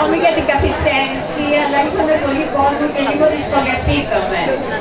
συγγνώμη για την καθυστέρηση, αλλά είχαμε πολύ κόσμο και λίγο δυσκολευτήκαμε.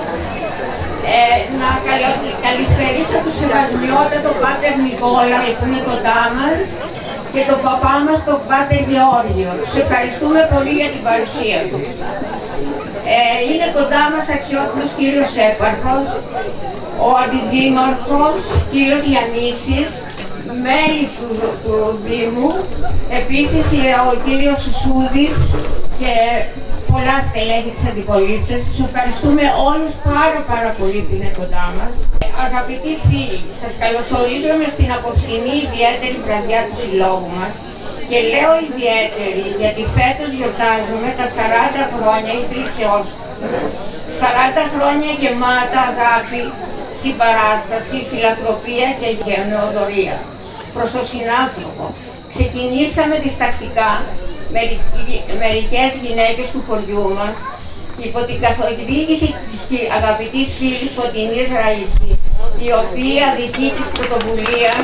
Να καλησπερίσω τον σεβασμιότατο Πάτερ Νικόλα που είναι κοντά μας και τον παπά μας τον Πάτερ Γεώργιο. Τους ευχαριστούμε πολύ για την παρουσία τους. Είναι κοντά μας αξιότιμος κύριος Έπαρχος, ο αντιδήμαρχος κύριος Γιαννήσης, μέλη του Δήμου, επίσης ο κύριος Σουσούδης και πολλά στελέχη της αντιπολίτευσης. Σας ευχαριστούμε όλους πάρα πολύ που είναι κοντά μας. Αγαπητοί φίλοι, σας καλωσορίζουμε στην απόψινή ιδιαίτερη βραδιά του συλλόγου μας και λέω ιδιαίτερη γιατί φέτος γιορτάζουμε τα 40 χρόνια ιδρύσεώς του. 40 χρόνια γεμάτα αγάπη, συμπαράσταση, φιλανθρωπία και γενναιοδωρία προς τον συνάνθρωπο. Ξεκινήσαμε διστακτικά μερικές γυναίκες του χωριού μας και υπό την καθοδήγηση της αγαπητής φίλης Φωτεινής Ραΐση, η οποία δική της πρωτοβουλία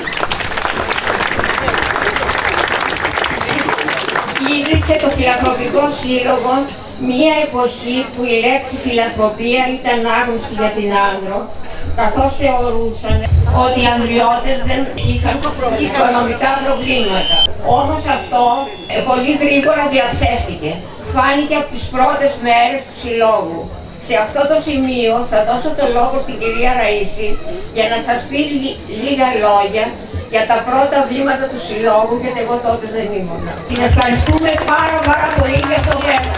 ίδρυσε το Φιλανθρωπικό Σύλλογο, μία εποχή που η λέξη φιλανθρωπία ήταν άγνωστη για την άνδρο, καθώς θεωρούσαν ότι οι ανδριώτες δεν είχαν οικονομικά προβλήματα. Όμως αυτό πολύ γρήγορα διαψεύτηκε. Φάνηκε από τις πρώτες μέρες του συλλόγου. Σε αυτό το σημείο θα δώσω το λόγο στην κυρία Ραΐση για να σας πει λίγα λόγια για τα πρώτα βήματα του συλλόγου, γιατί εγώ τότε δεν ήμουν. Την ευχαριστούμε πάρα πολύ για το έργο.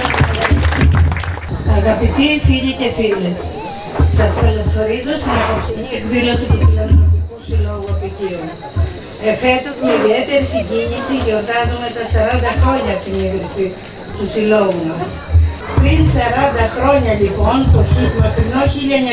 Αγαπητοί φίλοι και φίλες, σας καλωσορίζω στην απόψινή εκδήλωση του Φιλανθρωπικού Συλλόγου Απικίων. Φέτος με ιδιαίτερη συγκίνηση γιορτάζουμε τα 40 χρόνια από την ίδρυση του συλλόγου μας. Πριν 40 χρόνια λοιπόν, το μακρινό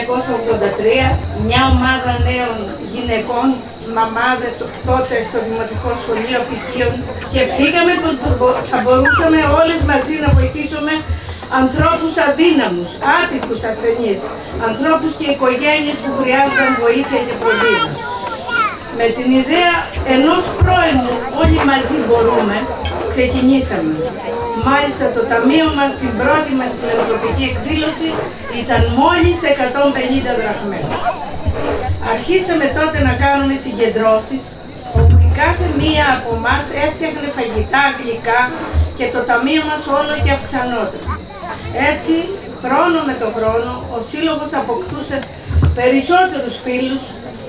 1983, μια ομάδα νέων γυναικών, μαμάδες τότε στο Δημοτικό Σχολείο Απικίων, σκεφτήκαμε ότι θα μπορούσαμε όλες μαζί να βοηθήσουμε ανθρώπους αδύναμους, άτυχους ασθενείς, ανθρώπους και οικογένειες που χρειάζονταν βοήθεια και φροντίδα. Με την ιδέα ενός πρώιμου «Όλοι μαζί μπορούμε» ξεκινήσαμε. Μάλιστα το ταμείο μας στην πρώτη μας φιλανθρωπική εκδήλωση ήταν μόλις 150 δραχμές. Αρχίσαμε τότε να κάνουμε συγκεντρώσεις, όπου η κάθε μία από εμάς έφτιαχνε φαγητά, γλυκά και το ταμείο μας όλο και αυξανόταν. Έτσι, χρόνο με το χρόνο, ο Σύλλογος αποκτούσε περισσότερους φίλους,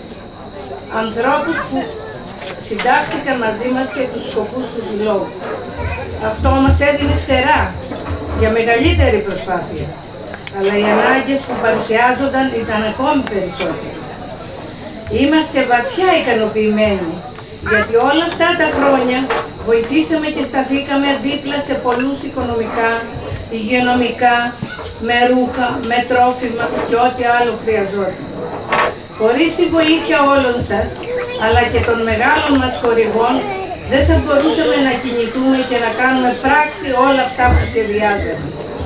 ανθρώπους που συντάχθηκαν μαζί μας και τους σκοπούς του Συλλόγου. Αυτό μας έδινε φτερά για μεγαλύτερη προσπάθεια, αλλά οι ανάγκες που παρουσιάζονταν ήταν ακόμη περισσότερες. Είμαστε βαθιά ικανοποιημένοι, γιατί όλα αυτά τα χρόνια βοηθήσαμε και σταθήκαμε δίπλα σε πολλούς οικονομικά, υγειονομικά, με ρούχα, με τρόφιμα και ό,τι άλλο χρειαζόταν. Χωρίς τη βοήθεια όλων σας, αλλά και των μεγάλων μας χορηγών, δεν θα μπορούσαμε να κινηθούμε και να κάνουμε πράξη όλα αυτά που σχεδιάζαμε.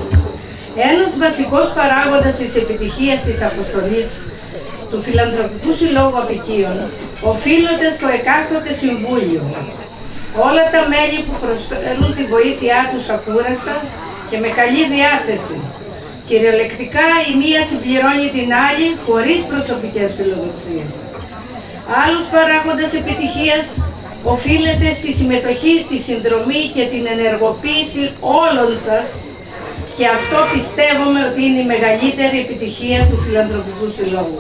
Ένας βασικός παράγοντας της επιτυχίας της αποστολής του Φιλανθρωπικού Συλλόγου Απικίων οφείλονται στο εκάστοτε συμβούλιο. Όλα τα μέλη που προσφέρουν τη βοήθειά τους ακούραστα και με καλή διάθεση. Κυριολεκτικά η μία συμπληρώνει την άλλη χωρίς προσωπικές φιλοδοξίες. Άλλος παράγοντας επιτυχίας οφείλεται στη συμμετοχή, τη συνδρομή και την ενεργοποίηση όλων σας και αυτό πιστεύουμε ότι είναι η μεγαλύτερη επιτυχία του Φιλανθρωπικού Συλλόγου.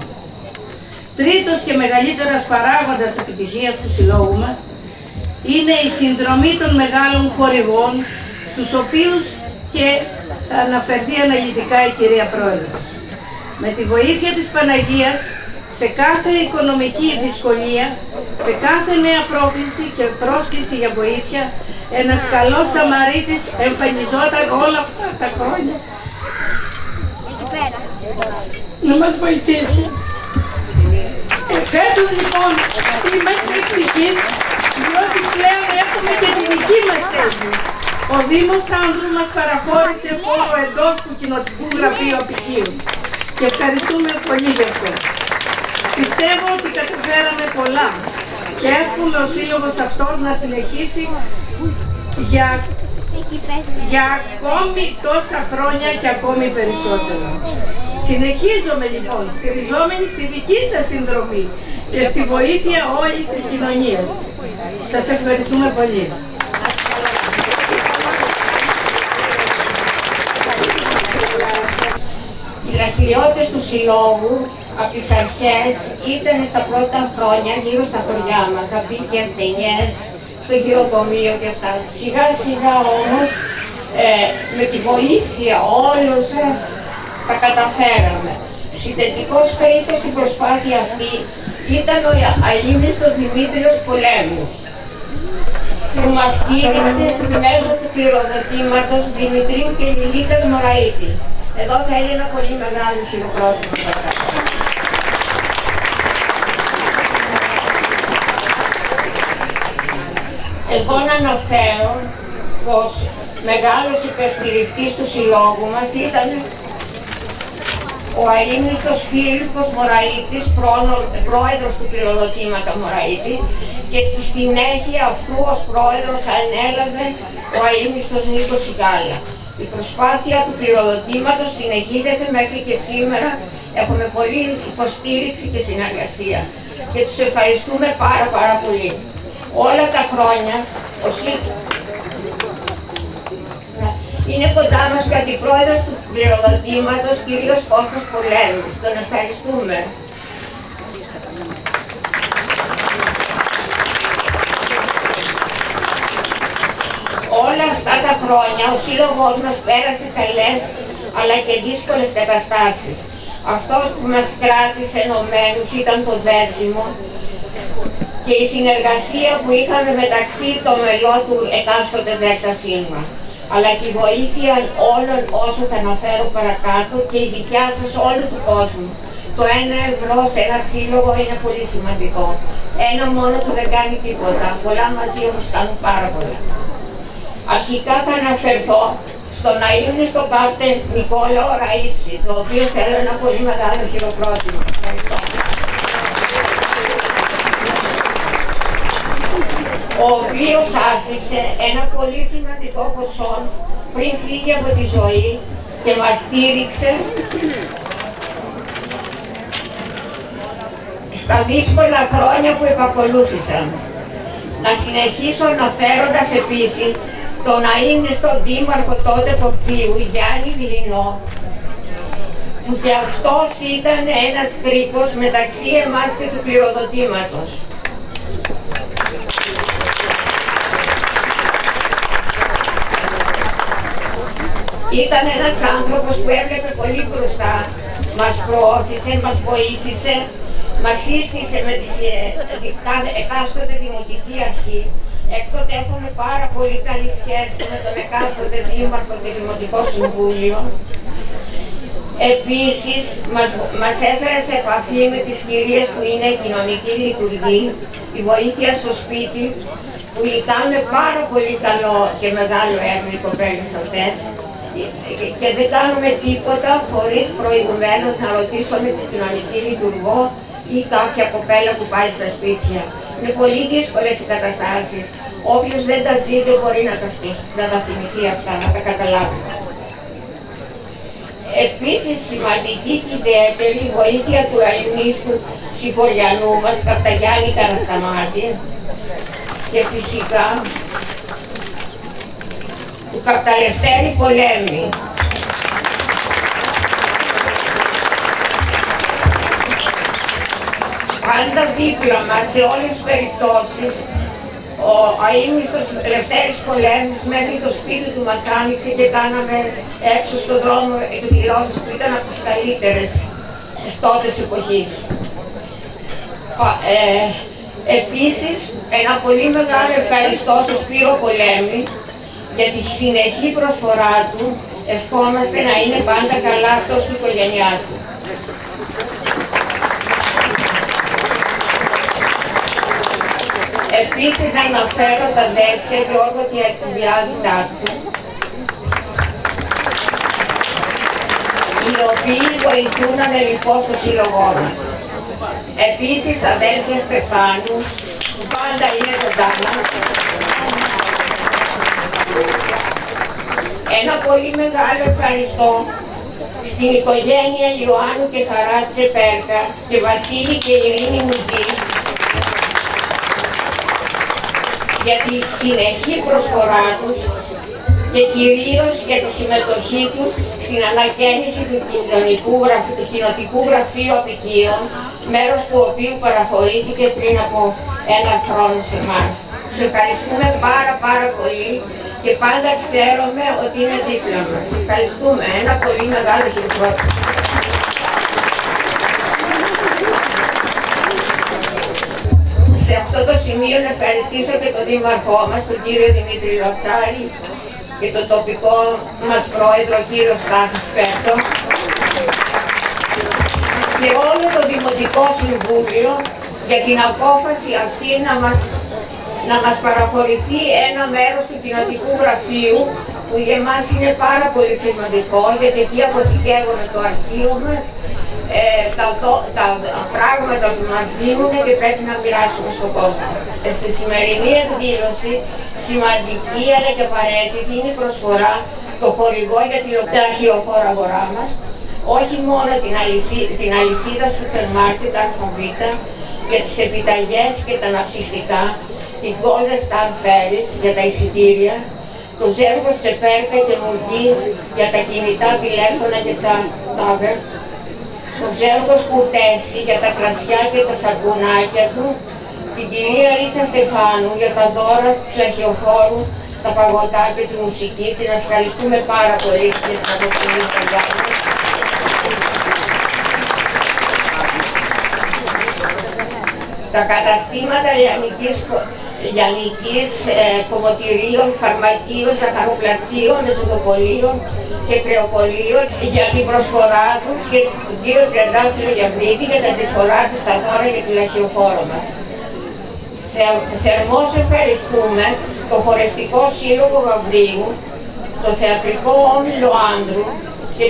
Τρίτος και μεγαλύτερος παράγοντας επιτυχίας του Συλλόγου μας είναι η συνδρομή των μεγάλων χορηγών, στους οποίους και θα αναφερθεί αναλυτικά η κυρία Πρόεδρος. Με τη βοήθεια της Παναγίας, σε κάθε οικονομική δυσκολία, σε κάθε νέα πρόκληση και πρόσκληση για βοήθεια, ένας καλός Σαμαρίτης εμφανιζόταν όλα αυτά τα χρόνια να μας βοηθήσει. Φέτος λοιπόν είμαστε ευτυχείς, διότι πλέον έχουμε και τη δική μας έργη. Ο Δήμος Άνδρου μας παραχώρησε χώρο εντός του Κοινοτικού Γραφείου Απικίων και ευχαριστούμε πολύ γι' αυτό. Πιστεύω ότι καταφέραμε πολλά και εύχομαι ο Σύλλογος αυτός να συνεχίσει για για ακόμη τόσα χρόνια και ακόμη περισσότερο. Συνεχίζομαι λοιπόν στηριζόμενη στη δική σας συνδρομή και στη βοήθεια όλης της κοινωνίας. Σας ευχαριστούμε πολύ. Οι δραστηριότητες του Συλλόγου από τις αρχές ήταν στα πρώτα χρόνια γύρω στα χωριά μας, απίκια, ασθενιές, στο γυροκομείο και αυτά. Σιγά σιγά όμως με τη βοήθεια όλων σας τα καταφέραμε. Συντετικός κρίκος στην προσπάθεια αυτή ήταν ο αείμνηστος Δημήτριος Πολέμης, που μας στήριξε μέσω του κληροδοτήματος Δημητρίου και Λιλίκας Μωραΐτη. Εδώ θέλει ένα πολύ μεγάλο χειροκρότημα. Εγώ να αναφέρω πως μεγάλος υπερστηρικτής του συλλόγου μας ήταν ο αείμνηστος Φίλιππος Μωραΐτης, πρόεδρος του κληροδοτήματο Μωραΐτη, και στη συνέχεια αυτού ως πρόεδρος ανέλαβε ο αείμνηστος Νίκος Σικάλα. Η προσπάθεια του κληροδοτήματος συνεχίζεται μέχρι και σήμερα. Έχουμε πολλή υποστήριξη και συνεργασία και τους ευχαριστούμε πάρα πολύ. Όλα τα χρόνια είναι κοντά μας και ο αντιπρόεδρος του κληροδοτήματος, κύριος Κώστας Πολέμης. Τον ευχαριστούμε. Όλα αυτά τα χρόνια ο σύλλογος μας πέρασε καλές αλλά και δύσκολες καταστάσεις. Αυτός που μας κράτησε ενωμένους ήταν το δέσιμο και η συνεργασία που είχαμε μεταξύ των μελών του εκάστοτε ΔΣ, αλλά και η βοήθεια όλων όσων θα αναφέρω παρακάτω και η δικιά σας όλου του κόσμου. Το 1 ευρώ σε ένα σύλλογο είναι πολύ σημαντικό. Ένα μόνο που δεν κάνει τίποτα. Πολλά μαζί όμως κάνουν πάρα πολλά. Αρχικά θα αναφερθώ στον αείμνηστο Πάτερ Νικόλαο Ραΐση, το οποίο θέλω ένα πολύ μεγάλο χειροκρότημα. Ευχαριστώ. Ο οποίος άφησε ένα πολύ σημαντικό ποσό πριν φύγει από τη ζωή και μας στήριξε στα δύσκολα χρόνια που επακολούθησαν. Να συνεχίσω αναφέροντας επίσης τον αείμνηστο δήμαρχο τότε Πορφίου, Γιάννη Βιλινό, που και αυτός ήταν ένας κρίκος μεταξύ εμάς και του κληροδοτήματος. Ήταν ένας άνθρωπος που έβλεπε πολύ μπροστά, μας προώθησε, μας βοήθησε, μας σύστησε με τις εκάστοτε δημοτική αρχή. Έκτοτε έχουμε πάρα πολύ καλή σχέση με τον εκάστοτε δήμαρχο και δημοτικό συμβούλιο. Επίσης, μας έφερε σε επαφή με τις κυρίες που είναι κοινωνική λειτουργή, η βοήθεια στο σπίτι, που κάνουν πάρα πολύ καλό και μεγάλο έργο οι κοπέλες αυτές. Και δεν κάνουμε τίποτα χωρίς προηγουμένως να ρωτήσουμε τη κοινωνική λειτουργό ή κάποια κοπέλα που πάει στα σπίτια. Είναι πολύ δύσκολες οι καταστάσεις. Όποιος δεν τα ζει δεν μπορεί να τα θυμηθεί αυτά, να τα καταλάβει. Επίσης σημαντική και ιδιαίτερη βοήθεια του αείμνηστου Σιποριανού μας, Καπταγιάννη Καρασταμάτη, και φυσικά του Καπταλευτέρη Πολέμη. Πάντα δίπλα μας σε όλες τις περιπτώσεις, ο αείμνηστος Λευτέρης Πολέμης μέχρι το σπίτι του μας άνοιξε και κάναμε έξω στον δρόμο εκδηλώσεις που ήταν από τις καλύτερες της τότες εποχής. Επίσης, ένα πολύ μεγάλο ευχαριστώ στον Σπύρο Πολέμη για τη συνεχή προσφορά του. Ευχόμαστε να είναι πάντα καλά αυτός και η οικογένειά του. Επίσης να αναφέρω τα αδέρφια Γιώργο και Αλκιβιάδη Τάκτου, οι οποίοι βοηθούν ανελιπώς στο σύλλογό μας. Επίσης τα αδέρφια Στεφάνου, που πάντα είναι κοντά μας, Ένα πολύ μεγάλο ευχαριστώ στην οικογένεια Ιωάννου και Χαράς Τσεπέρκα και Βασίλη και Ειρήνη Μουγκή για τη συνεχή προσφορά τους και κυρίως για τη συμμετοχή τους στην ανακαίνιση του Κοινοτικού Γραφείου Απικίων, μέρος του οποίου παραχωρήθηκε πριν από ένα χρόνο σε εμάς. Τους ευχαριστούμε πάρα πολύ και πάντα ξέρουμε ότι είναι δίπλα μας. Ευχαριστούμε. Ένα πολύ μεγάλο χειροκρότημα. Σε αυτό το σημείο να ευχαριστήσω και τον Δήμαρχό μας, τον κύριο Δημήτρη Λοτσάρη, και τον τοπικό μας πρόεδρο, κύριο Στάθη Σπέρτο, και όλο το Δημοτικό Συμβούλιο για την απόφαση αυτή να μας παραχωρηθεί ένα μέρος του Κοινοτικού Γραφείου, που για εμάς είναι πάρα πολύ σημαντικό, γιατί εκεί αποθηκεύουμε το αρχείο μας, τα πράγματα που μας δίνουν και πρέπει να μοιράσουμε στον κόσμο. Στη σημερινή εκδήλωση, σημαντική αλλά και απαραίτητη είναι η προσφορά, το χορηγό για την αρχαιοφόρα αγορά μας, όχι μόνο την αλυσίδα σούπερ μάρκετ ΑΒ για τις επιταγές και τα ναυσιστικά, την Golden Star Ferries για τα εισιτήρια, το Ζεύγος Τσεπέρκα και Μουγκή για τα κινητά τηλέφωνα και τα τάβερ, το Ζεύγος Κουτέση για τα κρασιά και τα σαπουνάκια του, την κυρία Ρίτσα Στεφάνου για τα δώρα της αρχαιοφόρου, τα παγωτά και τη μουσική. Την ευχαριστούμε πάρα πολύ για την αποστολή της Αγιάδας. Τα καταστήματα λιανικής, κομμωτηρίων, φαρμακείων, ζαχαροπλαστείων, μεσοδοπολίων και κρεοπολίων για την προσφορά τους και τον κύριο Τριαντάφυλλο Γιαβρίδη για την προσφορά τους στα δώρα για την αρχαιοφόρο μας. Θερμώς ευχαριστούμε το Χορευτικό Σύλλογο Γαβρίου, το Θεατρικό Όμιλο Άνδρου και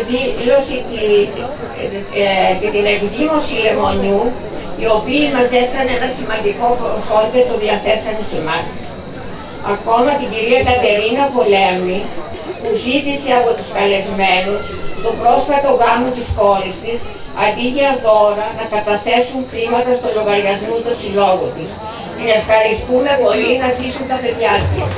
την εκδήμωση Λεμονιού, οι οποίοι μαζέψαν ένα σημαντικό ποσό και το διαθέσανε σε εμάς. Ακόμα την κυρία Κατερίνα Πολέμη, που ζήτησε από τους καλεσμένους το πρόσφατο γάμο της κόρης της, αντί για δώρα, να καταθέσουν χρήματα στο λογαριασμό του συλλόγου της. Την ευχαριστούμε πολύ, να ζήσουν τα παιδιά της.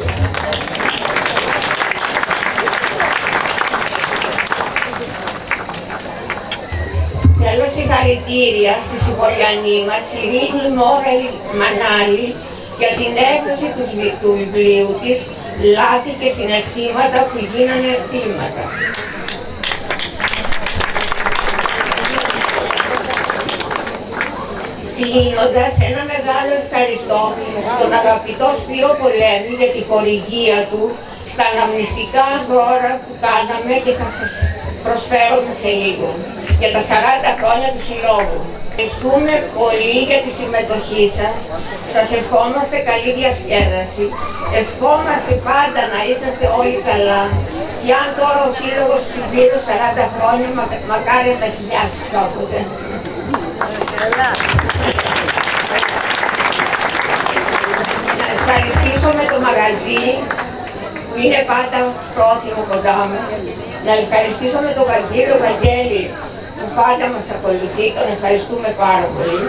Θέλω συγχαρητήρια στη Σιβολιανή μας, Ειρήνη Μόρα Μανάλη, για την έκδοση του βιβλίου της «Λάθη και συναισθήματα που γίνανε ποίηματα». Κλείνοντας, ένα μεγάλο ευχαριστώ στον αγαπητό Σπύρο Πολέμη για τη χορηγία του στα αναμνηστικά δώρα που κάναμε και θα σας προσφέρουμε σε λίγο, για τα 40 χρόνια του Συλλόγου. Ευχαριστούμε πολύ για τη συμμετοχή σας. Σας ευχόμαστε καλή διασκέδαση. Ευχόμαστε πάντα να είσαστε όλοι καλά. Και αν τώρα ο Σύλλογος συμπλήρωσε 40 χρόνια, μακάρι να χιλιάσει κάποτε. Να ευχαριστήσω με το μαγαζί που είναι πάντα πρόθυμο κοντά μας. Να ευχαριστήσω με τον Βαγγέλη Βαγγέλη που πάντα μας ακολουθεί, τον ευχαριστούμε πάρα πολύ.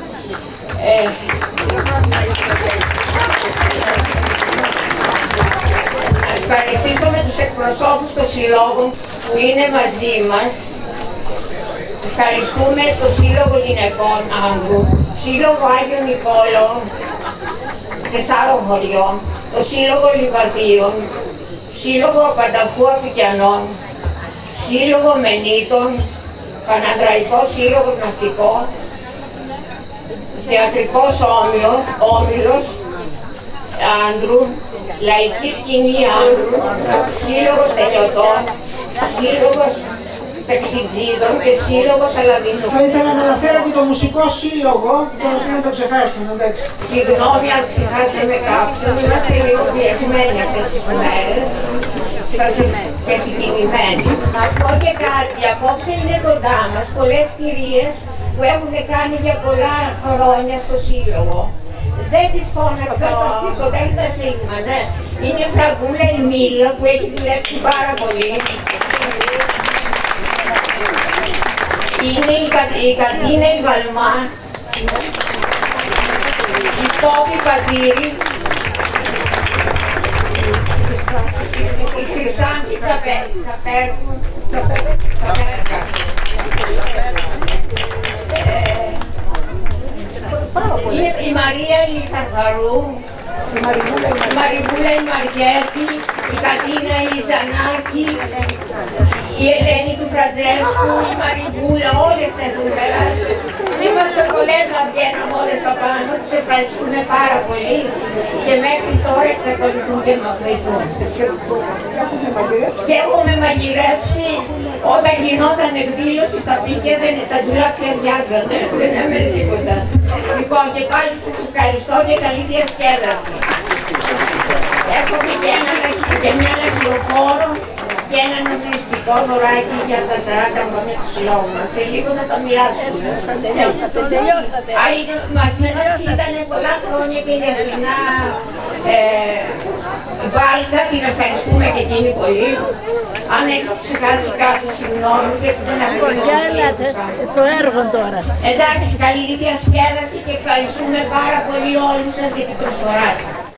Να ευχαριστήσω με τους εκπροσώπους των συλλόγων που είναι μαζί μας. Ευχαριστούμε το Σύλλογο Γυναικών Άνδρου, Σύλλογο Άγιο Νικόλαο 4 χωριών, το Σύλλογο Λιβαδίων, Σύλλογο Απανταχού Απικιανών, Σύλλογο Μενίτων, Πανανδραϊκό Σύλλογο Ναυτικό, Θεατρικός Όμιλος Άνδρου, Λαϊκή Σκηνή Άνδρου, Σύλλογος Τελειωτών, Σύλλογος Ταξιτζίδων και Σύλλογος Αλαδινού. Θα ήθελα να αναφέρω και το Μουσικό Σύλλογο, τον οποίο το ξεχάσαμε, εντάξει. Συγγνώμη αν ξεχάσαμε κάποιον, είμαστε λίγο πιεσμένοι αυτές τις μέρες και συγκινημένοι. Να πω και κάτι, απόψε είναι κοντά μας πολλές κυρίες που έχουν κάνει για πολλά χρόνια στο Σύλλογο. Δεν τις φώναξα στο Δέλτα Σίγμα, ναι. Είναι η Φραγκούλα η Μίλα που έχει δουλέψει πάρα πολύ. Είναι η Κατίνα η Βαλμά, η Πόπη Πατήρη, η Χρυσάνθη Τσαπέρκα, είναι η Μαρία η Καθαρού, η Μαριβούλα η Μαριέτη, η Κατίνα η Ζανάκη, η Ελένη του Φραντζέσκου, η Μαριβούλα, όλες έχουν περάσει. Είμαστε πολλές να βγαίνουν όλες απάνω, τις ευχαριστούμε πάρα πολύ και μέχρι τώρα εξακολουθούν και μας βοηθούν. Και έχουμε μαγειρέψει όταν γινόταν εκδήλωση στα πίκια, τα ντουλάπια διάζανε, δεν έμενε τίποτα. Λοιπόν, και πάλι σας ευχαριστώ και καλή διασκέδαση. Έχουμε και μια λαχιοφόρο και ένα νομιστικό δωράκι για τα 40 χρόνια του συλλόγου μας. Σε λίγο θα τα μοιράσουμε. Μαζί μας ήταν πολλά χρόνια και η Αθηνά Βάλκα, την ευχαριστούμε και εκείνη πολύ. Αν έχω ξεχάσει κάτι, συγγνώμη, γιατί δεν έχω στο έργο τώρα. Εντάξει, καλή διασκέδαση και ευχαριστούμε πάρα πολύ όλους σας για την προσφορά σας.